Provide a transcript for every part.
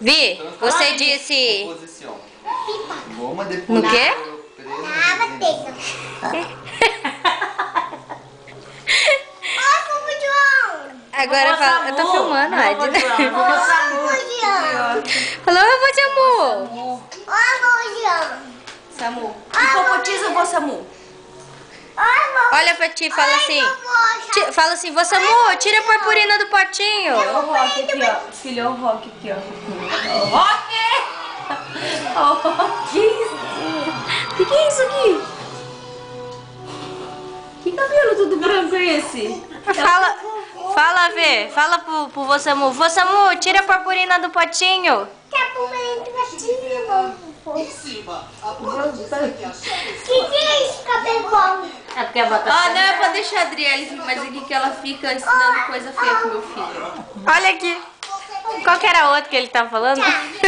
Vi, você disse... No quê? Agora fala, eu tô filmando, Adna. Falou, eu vou te amor. Samu. Hipopotiza o vô Samu. Olha pra ti, fala assim. Fala assim, vô Samu, tira a purpurina do potinho. Olha o Rock aqui, ó. Filho, olha o Rock aqui, ó. Rock! Oh, que isso? O que é isso aqui? Que cabelo tudo branco é esse? Fala, Vê. Fala pro vô Samu. Vô Samu, tira a purpurina do potinho. Que é isso, cabelo bom? É porque a batata... Ah, não, é pra deixar a Adriele vir, mas aqui que ela fica ensinando coisa feia pro meu filho. Olha aqui. Qual que era a outra que ele tava falando?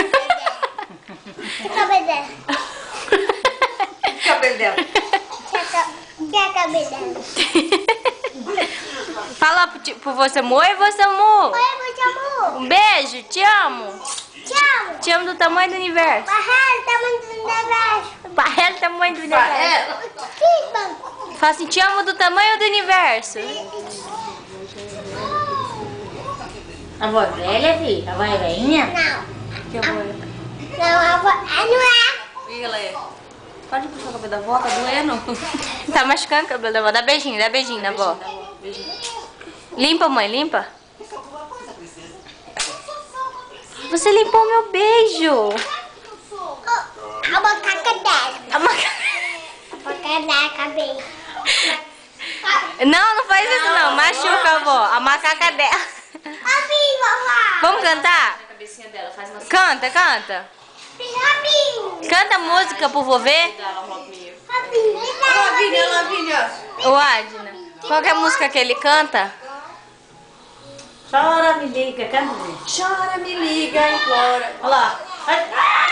Que cabelo dela? Que cabelo dela? Que é cabelo dela? Fala pro vô Samu. Oi, vô Samu. Oi, eu te amo. Um beijo, te amo. Te amo. Te amo do tamanho do universo. Barrel, tamanho do universo. Barrel do tamanho do universo. Que bom. Fala assim, te amo do tamanho do universo. A avó velha, filha? A avó é velhinha? Não. Que avó Não, a avó... não é. E ela é? Pode puxar o cabelo da avó, tá doendo? Tá machucando o cabelo da avó. Dá beijinho na avó. Beijinho. Limpa, mãe, limpa. Você limpou meu beijo. A macaca dela. A maca... A macaca dela, cabelo. Não faz isso não. Machuca a avó. A macaca dela. Rabinho, vovó. Vamos cantar? A cabecinha dela faz uma... Canta. Rabinho. Canta música pro vô ver. Rabinho. Lavínia. O Adna. Qual que é a música que ele canta? Chora, me liga, canta. Chora, me liga, implora. Olha lá.